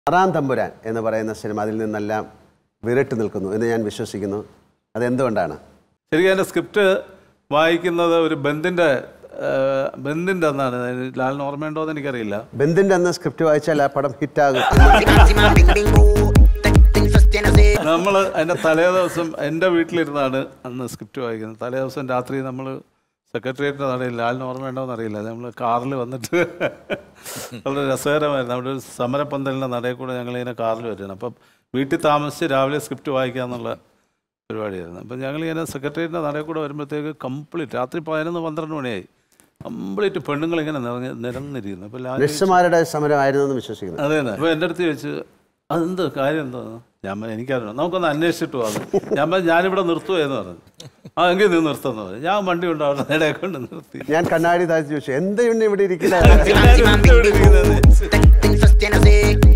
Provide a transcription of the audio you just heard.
ആറാം തമ്പുരാൻ എന്ന് പറയുന്ന സിനിമ അതിൽ നിന്നെല്ലാം വിരട്ട് നിൽക്കുന്നു എന്ന് ഞാൻ വിശ്വസിക്കുന്നു. അതെന്തുകൊണ്ടാണ്? ശരിക്കും എൻ്റെ സ്ക്രിപ്റ്റ് വായിക്കുന്നത് ഒരു ബന്ദിൻ്റെ അന്നാണ്. ലാലിന് ഓർമ്മയുണ്ടോ എന്ന് എനിക്കറിയില്ല. ബന്ദിൻ്റെ അന്ന് സ്ക്രിപ്റ്റ് വായിച്ചാൽ ആ പടം ഹിറ്റാകും. നമ്മൾ അതിൻ്റെ തലേ ദിവസം എൻ്റെ വീട്ടിലിരുന്നാണ് അന്ന് സ്ക്രിപ്റ്റ് വായിക്കുന്നത്. തലേ ദിവസം രാത്രി നമ്മൾ സെക്രട്ടേറിയറ്റിൻ്റെ നടയിൽ, ലാലിന് ഓർമ്മയുണ്ടോയെന്ന് അറിയില്ല, നമ്മൾ കാറിൽ വന്നിട്ട് വളരെ രസകരമായിരുന്നു. അവിടെ ഒരു സമരപ്പന്തലിൻ്റെ നടയിൽ കൂടെ ഞങ്ങളിങ്ങനെ കാറിൽ വരുന്നത്. അപ്പം വീട്ടിൽ താമസിച്ച് രാവിലെ സ്ക്രിപ്റ്റ് വായിക്കുക എന്നുള്ള പരിപാടിയായിരുന്നു. അപ്പം ഞങ്ങളിങ്ങനെ സെക്രട്ടേറിയറ്റിൻ്റെ നടയിൽ കൂടെ വരുമ്പോഴത്തേക്ക് കംപ്ലീറ്റ് രാത്രി 11-12 മണിയായി. കംപ്ലീറ്റ് പെണ്ണുങ്ങളിങ്ങനെ നിരന്നിരിക്കുന്നു. അപ്പോൾ നഴ്സുമാരുടെ സമരമായിരുന്നു എന്ന് വിശ്വസിക്കുന്നു. അതെ. അപ്പോൾ എൻ്റെ അടുത്ത് ചോദിച്ചു അതെന്ത് കാര്യം എന്താണെന്ന്. ഞാൻ എനിക്കറിയണം, നമുക്കൊന്ന് അന്വേഷിച്ചിട്ട് വന്നു. ഞാനിവിടെ നിർത്തുകയെന്ന് പറഞ്ഞു. എങ്കിൽ നീ നിർത്തുന്നു പറഞ്ഞു. ഞാൻ വണ്ടി കൊണ്ട് അവിടെ ഇടയെ കൊണ്ട് നിർത്തി. ഞാൻ കണ്ണാടി താഴ്ത്തി ചോദിച്ചു എന്താണ് ഇവിടെ ഇരിക്കുന്നത്.